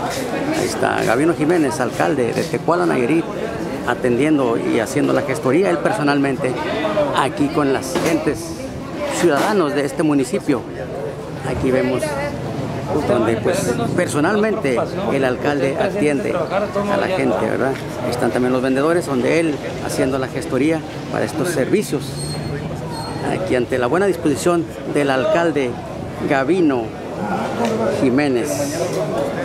Ahí está Gavino Jiménez, alcalde de Tecuala, Nayarit, atendiendo y haciendo la gestoría él personalmente aquí con las gentes, ciudadanos de este municipio. Aquí vemos donde pues personalmente el alcalde atiende a la gente, ¿verdad? Están también los vendedores donde él haciendo la gestoría para estos servicios. Aquí ante la buena disposición del alcalde Gavino Jiménez.